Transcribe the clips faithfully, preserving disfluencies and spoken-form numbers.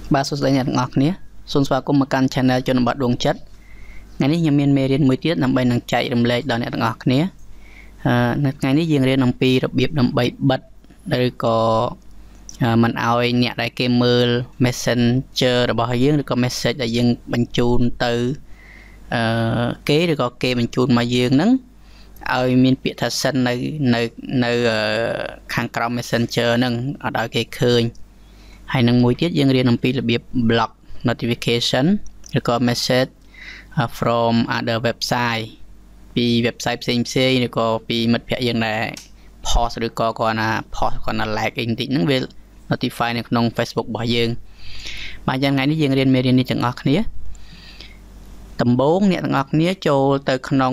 បាទសួស្តីអ្នកទាំងអស់គ្នាសូមស្វាគមន៍មកកាន់ Channel ជនបទដួងចិត្តថ្ងៃនេះខ្ញុំមានមេរៀនមួយទៀតដើម្បីនឹងចែករំលែកដល់អ្នកទាំងអស់គ្នាអឺនៅថ្ងៃនេះយើងរៀនអំពីរបៀបដើម្បីបិទឬក៏មិនឲ្យអ្នកដែលគេមើល Messenger របស់យើងឬក៏ message ដែលយើងបញ្ជូនទៅអឺគេឬក៏គេបញ្ជូនមកយើងហ្នឹងឲ្យមានពាក្យថា send នៅនៅនៅខាងក្រោម Messenger ហ្នឹងអត់ឲ្យគេឃើញហើយនឹងមួយទៀតយើងរៀនអំពីរបៀប block notification ឬក៏ message from other website ពី website ផ្សេងផ្សេងឬក៏ពីមិត្តភ័ក្តិយើងដែល post ឬក៏គាត់ណា post គាត់ណា like អីបន្តិចហ្នឹងវា notify នៅក្នុង Facebook របស់យើងបាទយ៉ាងថ្ងៃនេះយើងរៀនមេរៀននេះទាំងអស់គ្នាដំបូងអ្នកទាំងអស់គ្នាចូលទៅក្នុង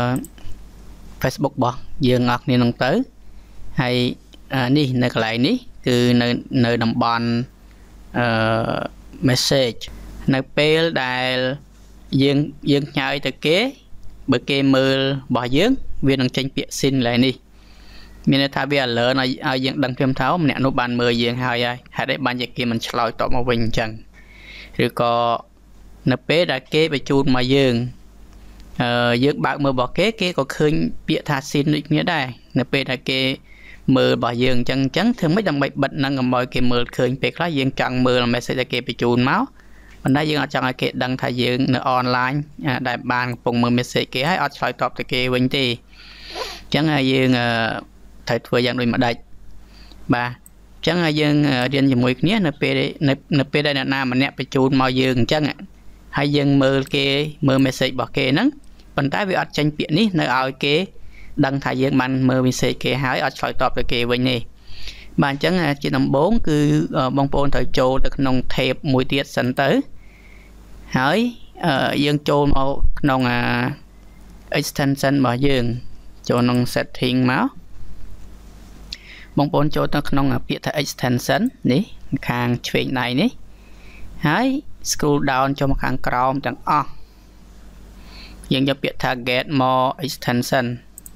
Facebook របស់យើងអស់គ្នានឹងទៅហើយនេះនៅកន្លែងនេះគឺនៅនៅតំបន់អឺ message នៅពេលដែលយើងយើងផ្ញើទៅគេបើគេមើលរបស់យើងវានឹងចេញពាក្យ sin ឡើយនេះមានន័យថាវា alert ឲ្យឲ្យយើងដឹងព្រមថាម្នាក់នោះបានមើលយើងហើយហើយហេតុអីបានជាគេមិនឆ្លើយតបមកវិញអញ្ចឹងឬក៏នៅពេលដែលគេបញ្ជូនមកយើងអឺយើងបើកមើលរបស់គេគេក៏ឃើញពាក្យថា sin ដូចគ្នាដែរនៅពេលដែលគេមើលរបស់យើងអញ្ចឹងអញ្ចឹងធ្វើម៉េចដើម្បីបិទនឹងកុំឲ្យគេមើលឃើញពេលខ្លះយើងចង់មើល message ដែលគេបញ្ជូនមកប៉ុន្តែយើងអត់ចង់ឲ្យគេដឹងថាយើងនៅ online ដែលបានកំពុងមើល message គេហើយអត់ឆ្លើយតបទៅគេវិញទេអញ្ចឹងយើងត្រូវធ្វើយ៉ាងដូចម្ដេចបាទអញ្ចឹងយើងរៀនជាមួយគ្នានៅពេលនៅពេលដែលអ្នកណាម្នាក់បញ្ជូនមកយើងអញ្ចឹងហើយយើងមើលគេមើល message របស់គេហ្នឹងប៉ុន្តែវាអត់ចេញពាក្យនេះនៅឲ្យគេដឹងថាយើងបានមើល message គេហើយអត់ឆ្លើយតបទៅគេវិញទេបាទអញ្ចឹងជាដំបូងគឺបងប្អូនត្រូវចូលទៅក្នុង tab មួយទៀតសិនទៅហើយយើងចូលមកក្នុង extension របស់យើងចូលក្នុង setting មកបងប្អូនចូលទៅក្នុងពាក្យថា extension នេះខាងឆ្វេងដៃនេះហើយ scroll down ចុះមកខាងក្រោមទាំងអស់យើងយកពាក្យថា get more extension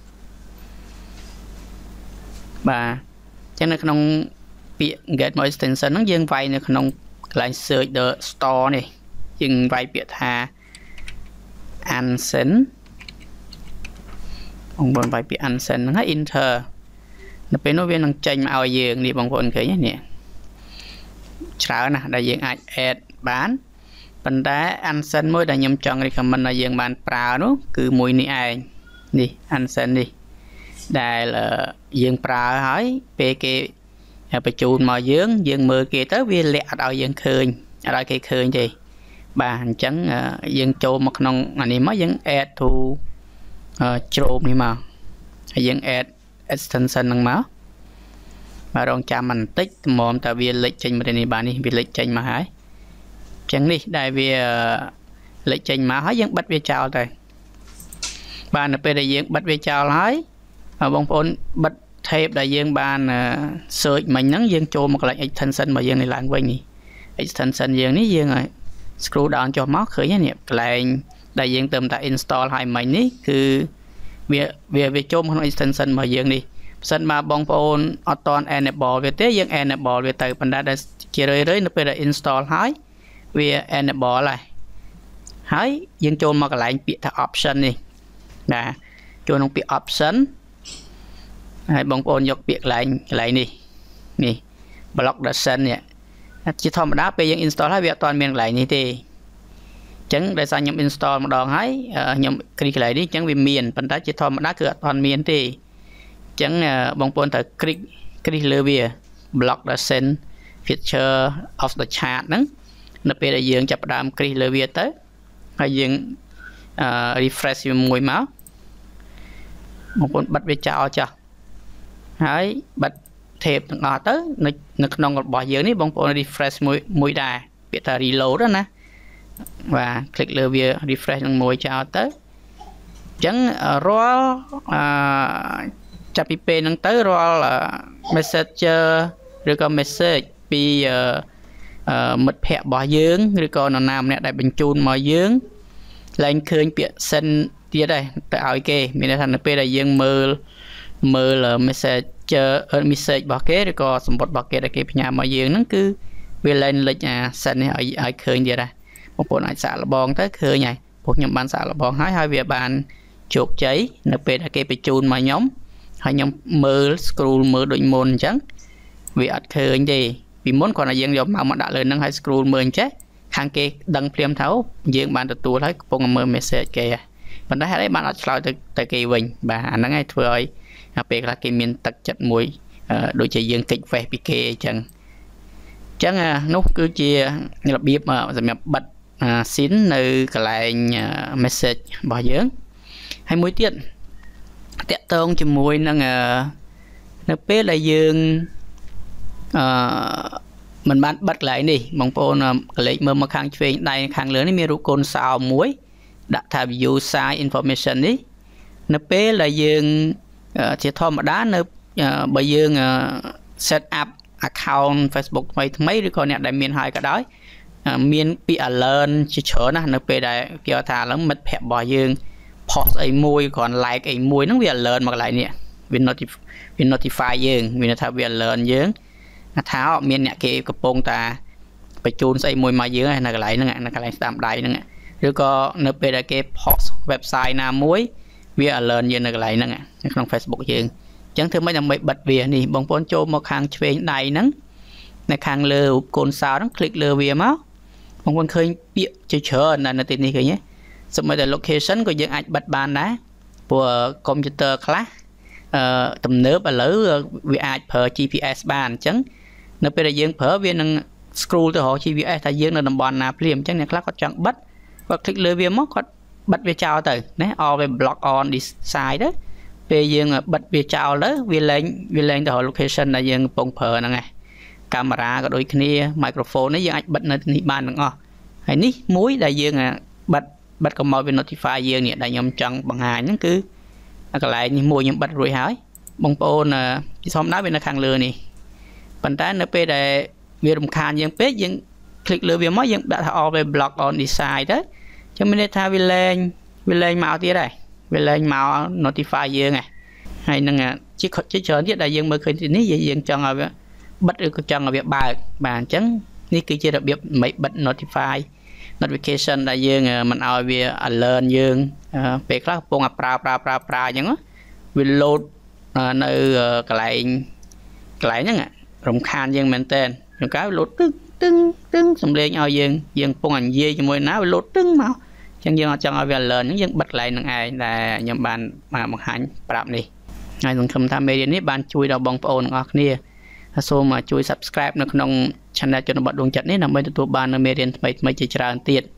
បាទអញ្ចឹងនៅក្នុងពាក្យ get more extension ហ្នឹងយើងវាយនៅក្នុងកន្លែង search the store នេះយើងវាយពាក្យថា unsend បងប្អូនវាយពាក្យ unsend ហ្នឹងហើយ enter នៅពេលនោះវានឹងចេញមកឲ្យយើងនេះបងប្អូនឃើញនេះច្រើនណាស់ដែលយើងអាច add បានប៉ុន្តែ unsend មួយដែលខ្ញុំចង់ recommend ឲ្យយើងបានប្រើនោះគឺមួយនេះឯងនេះ unsend នេះដែលយើងប្រើហើយពេលគេបញ្ជូនមកយើងយើងមើលគេទៅវាលាក់អត់ឲ្យយើងឃើញអត់ឲ្យគេឃើញទេបាទអញ្ចឹងយើងចូលមកក្នុងអានេះមកយើង add to ជ្រោមនេះមកហើយយើង add extension ហ្នឹងមកបាទរងចាំបន្តិចត្មមតើវាលេចចេញមកនេះបាទនេះវាលេចចេញមកហើយអញ្ចឹងនេះដែលវាលេចចេញមកហើយយើងបិទវាចោលទៅបាទនៅពេលដែលយើងបិទវាចោលហើយបងប្អូនបិទ tab ដែលយើងបាន search មិញហ្នឹងយើងចូលមកកន្លែង extension របស់យើងនេះឡើងវិញនេះ extension យើងនេះយើង scroll down ចុះមកឃើញនេះកន្លែងដែលយើងទៅតែ install ឲ្យមិញនេះគឺវាវាវាចូលក្នុង extension របស់យើងនេះបើសិនមកបងប្អូនអត់តន់ enable វាទេយើង enable វាទៅប៉ុន្តែដែលជារឿយៗនៅពេលដែល install ហើយវា enable ហើយហើយយើងចូលមកកន្លែងពាក្យថា option នេះណាចូលក្នុងពាក្យ option ហើយបងប្អូនយកពាក្យកន្លែងកន្លែងនេះនេះ block the send នេះជាធម្មតាពេលយើង install ហើយវាអត់តន់មានកន្លែងនេះទេអញ្ចឹងដោយសារខ្ញុំ install ម្ដងហើយខ្ញុំគ្លីកកន្លែងនេះអញ្ចឹងវាមានប៉ុន្តែជាធម្មតាគឺអត់តន់មានទេអញ្ចឹងបងប្អូនត្រូវគ្លីកគ្លីកលើវា block the send feature of the chart ហ្នឹងនៅពេលដែលយើងចាប់ផ្ដើមគ្លីកលើវាទៅហើយយើង refresh វាមួយមកបងប្អូនបិទវាចោលចុះហើយបិទ tab ទាំងអស់ទៅនៅនៅក្នុងរបស់យើងនេះបងប្អូន refresh មួយមួយដែរពាក្យថា reload ណាបាទคลิกលើវា refresh នឹងមួយចោលទៅអញ្ចឹងរាល់អឺចាប់ពីពេលហ្នឹងទៅរាល់ messenger ឬក៏ message ពីមិត្តភ័ក្តិរបស់យើងឬក៏នរណាម្នាក់ដែលបញ្ជូនមកយើងឡើងឃើញពាក្យ send ទៀតដែរទៅឲ្យគេមានន័យថានៅពេលដែលយើងមើលមើល message message របស់គេឬក៏សម្បត្តិរបស់គេដែលគេផ្ញើមកយើងហ្នឹងគឺវាលេងលេចអាសិននេះឲ្យឲ្យឃើញទៀតដែរបងប្អូនអាចសាកល្បងទៅឃើញហើយពួកខ្ញុំបានសាកល្បងហើយហើយវាបានជោគជ័យនៅពេលដែលគេបញ្ជូនមកខ្ញុំហើយខ្ញុំមើល scroll មើលដូចមុនអញ្ចឹងវាអត់ឃើញទេពីមុនគ្រាន់តែយើងយកមកមកដាក់លើហ្នឹងហើយ scroll មើលអញ្ចេះខាងគេដឹងភ្លាមថាយើងបានទទួលហើយកំពុងមើល message គេប៉ុន្តែហេតុអីបានអត់ឆ្លើយទៅទៅគេវិញបាទអាហ្នឹងឯងធ្វើឲ្យពេលខ្លះគេមានទឹកចិត្តមួយដូចជាយើងកិច្ច face ពីគេអញ្ចឹងអញ្ចឹងនោះគឺជារបៀបសម្រាប់បិទ scene នៅកន្លែង message របស់យើងហើយមួយទៀតតាក់ទងជាមួយនឹងនៅពេលដែលយើងអឺមិនបានបិទកន្លែងនេះបងប្អូនកលេចមើលមកខាងឆ្វេងដៃខាងលើនេះមានរូបកូនសោមួយដាក់ថា view site information នេះនៅពេលដែលយើងជាធម្មតានៅបើយើង set up account Facebook ថ្មីថ្មីឬក៏អ្នកដែលមានហើយក៏ដោយមានពី alert ជាច្រើនណាស់នៅពេលដែលគេថាឡើងមិត្តភ័ក្តិរបស់យើង post អីមួយគ្រាន់ like អីមួយហ្នឹងវា alert មកកន្លែងនេះវា notify វា notify យើងមានថាវា alert យើងថាមានអ្នកគេកំពុងតែបញ្ជូនស្អីមួយមកយើងនៅកន្លែងហ្នឹងនៅកន្លែងស្ដាំដៃហ្នឹងឬក៏នៅពេលដែលគេ post website ណាមួយវា alert យើងនៅកន្លែងហ្នឹងនៅក្នុង Facebook យើងអញ្ចឹងធ្វើម៉េចដើម្បីបិទវានេះបងប្អូនចូលមកខាងឆ្វេងដៃហ្នឹងនៅខាងលើរូបកូនសោហ្នឹង click លើវាមកបងប្អូនឃើញពាក្យជាច្រើននៅទីនេះឃើញទេសូម្បីតែ location ក៏យើងអាចបិទបានដែរព្រោះ computer ខ្លះអឺទំនើបឥឡូវវាអាចប្រើ G P S បានអញ្ចឹងនៅពេលដែលយើងប្រើវានឹង scroll ទៅរក G P S ថាយើងនៅតំបន់ណាភ្លាមអញ្ចឹងអ្នកខ្លះគាត់ចង់បិទគាត់ click លើវាមកគាត់បិទវាចោលទៅណា always block on this side ទៅពេលយើងបិទវាចោលទៅវាលែងវាលែងទៅរក location ដែលយើងកំពុងប្រើហ្នឹងឯងកាមេរ៉ាក៏ដូចគ្នា microphone នេះយើងអាចបិទនៅនេះបានទាំងអស់ហើយនេះមួយដែលយើងបិទបិទកុំឲ្យវា notify យើងនេះដែលខ្ញុំចង់បង្ហាញហ្នឹងគឺកន្លែងនេះមួយខ្ញុំបិទរួចហើយបងប្អូនពីធម្មតាវានៅខាងលើនេះប៉ុន្តែនៅពេលដែលវារំខានយើងពេកយើង click លើវាមកយើងដាក់ថា always block on this side ទៅចឹងមានន័យថាវាលែងវាលែងមកទៀតហើយវាលែងមក notify យើងហើយហើយនឹងជាជាច្រើនទៀតដែលយើងមើលឃើញទីនេះយើងចង់ឲ្យវាបិទឬក៏ចង់ឲ្យវាបើកបាទអញ្ចឹងនេះគឺជារបៀបមិនបិទ notify notification ដែលយើងមិនឲ្យវា alert យើងពេលខ្លះកំពុងតែប្រើប្រើប្រើប្រើអញ្ចឹងវា load នៅកន្លែងកន្លែងហ្នឹងរំខានយើងមែនតើយើងកៅ load ទឹងទឹងទឹងសំលេងឲ្យយើងយើងកំពុងតែនិយាយជាមួយណាវា load ទឹងមកអញ្ចឹងយើងអត់ចង់ឲ្យវា alert អញ្ចឹងយើងបិទកន្លែងហ្នឹងឯងដែលខ្ញុំបានបង្ហាញប្រាប់នេះហើយសង្ឃឹមថាមេរៀននេះបានជួយដល់បងប្អូនទាំងអស់គ្នាសូមជួយ subscribe នៅក្នុង channel ជនបទដួងចិត្តនេះដើម្បីទទួលបាននូវមេរៀនថ្មីៗជាច្រើនទៀត